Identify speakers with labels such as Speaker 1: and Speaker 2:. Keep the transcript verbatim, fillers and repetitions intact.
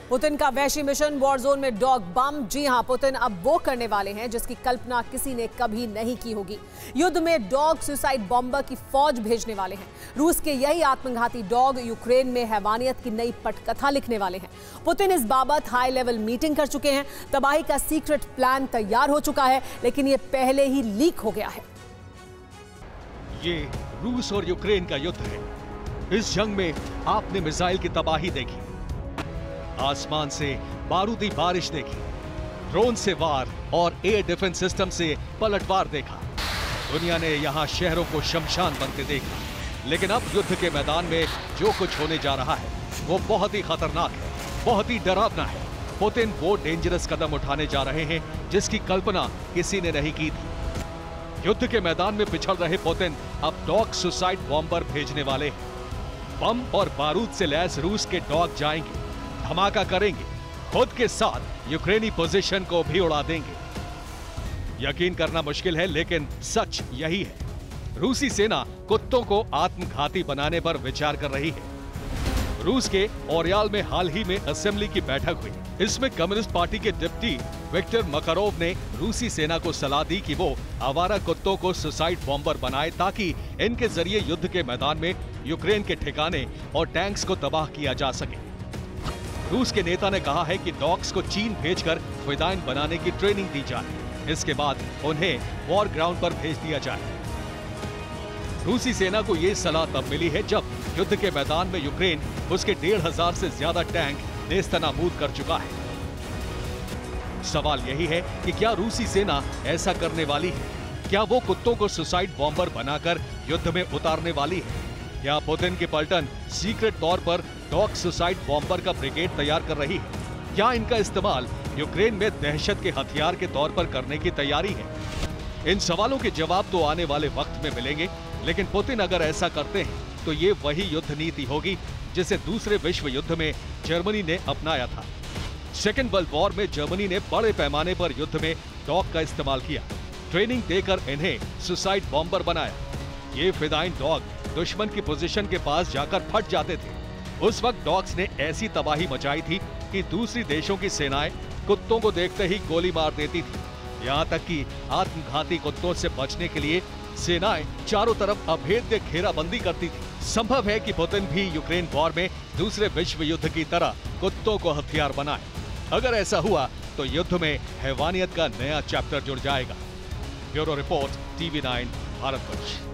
Speaker 1: Putin का वैश्वी mission war zone में डॉग बम। जी हां, पुतिन अब वो करने वाले हैं जिसकी कल्पना किसी ने कभी नहीं की होगी। युद्ध में डॉग सुसाइड बॉम्बर की फौज भेजने वाले हैं। रूस के यही आत्मघाती डॉग यूक्रेन में हैवानियत की नई पटकथा लिखने वाले हैं। पुतिन इस बाबत हाई लेवल मीटिंग कर चुके हैं। तबाही का सीक्रेट प्लान तैयार हो चुका है, लेकिन ये पहले ही लीक हो गया है।
Speaker 2: ये रूस और यूक्रेन का युद्ध है। इस जंग में आपने मिसाइल की तबाही देखी, आसमान से बारूदी बारिश देखी, ड्रोन से वार और एयर डिफेंस सिस्टम से पलटवार देखा। दुनिया ने यहां शहरों को शमशान बनते देखा। लेकिन अब युद्ध के मैदान में जो कुछ होने जा रहा है वो बहुत ही खतरनाक है, बहुत ही डरावना है। पुतिन वो डेंजरस कदम उठाने जा रहे हैं जिसकी कल्पना किसी ने नहीं की थी। युद्ध के मैदान में पिछड़ रहे पुतिन अब डॉग सुसाइड बॉम्बर भेजने वाले हैं। बम और बारूद से लैस रूस के डॉग जाएंगे, धमाका करेंगे, खुद के साथ यूक्रेनी पोजीशन को भी उड़ा देंगे। यकीन करना मुश्किल है, लेकिन सच यही है। रूसी सेना कुत्तों को आत्मघाती बनाने पर विचार कर रही है। रूस के ओरियाल में हाल ही में असेंबली की बैठक हुई। इसमें कम्युनिस्ट पार्टी के डिप्टी विक्टर मकारोव ने रूसी सेना को सलाह दी कि वो आवारा कुत्तों को सुसाइड बॉम्बर बनाए ताकि इनके जरिए युद्ध के मैदान में यूक्रेन के ठिकाने और टैंक्स को तबाह किया जा सके। रूस के नेता ने कहा है कि डॉग्स को चीन भेजकर फिदाइन बनाने की ट्रेनिंग दी जाए। इसके बाद उन्हें वॉर ग्राउंड पर भेज दिया जाए। रूसी सेना को यह सलाह तब मिली है जब युद्ध के मैदान में यूक्रेन उसके डेढ़ हजार से ज्यादा टैंक नेस्तनाबूद कर चुका है। सवाल यही है कि क्या रूसी सेना ऐसा करने वाली है? क्या वो कुत्तों को सुसाइड बॉम्बर बनाकर युद्ध में उतारने वाली है? क्या पुतिन की पलटन सीक्रेट तौर पर डॉग सुसाइड बॉम्बर का ब्रिगेड तैयार कर रही है? क्या इनका इस्तेमाल यूक्रेन में दहशत के हथियार के तौर पर करने की तैयारी है? इन सवालों के जवाब तो आने वाले वक्त में मिलेंगे, लेकिन पुतिन अगर ऐसा करते हैं तो ये वही युद्ध नीति होगी जिसे दूसरे विश्व युद्ध में जर्मनी ने अपनाया था। सेकेंड वर्ल्ड वॉर में जर्मनी ने बड़े पैमाने पर युद्ध में डॉग का इस्तेमाल किया, ट्रेनिंग देकर इन्हें सुसाइड बॉम्बर बनाया। ये फिदाइन डॉग दुश्मन की पोजीशन के पास जाकर फट जाते थे। उस वक्त डॉग्स ने ऐसी तबाही मचाई थी कि दूसरी देशों की सेनाएं कुत्तों को देखते ही गोली मार देती थी। यहाँ तक कि आत्मघाती कुत्तों से बचने के लिए सेनाएं चारों तरफ अभेद्य घेराबंदी करती थी। संभव है कि पुतिन भी यूक्रेन वॉर में दूसरे विश्व युद्ध की तरह कुत्तों को हथियार बनाए। अगर ऐसा हुआ तो युद्ध में हैवानियत का नया चैप्टर जुड़ जाएगा। Bureau report, TV nine, Bharatvarsh.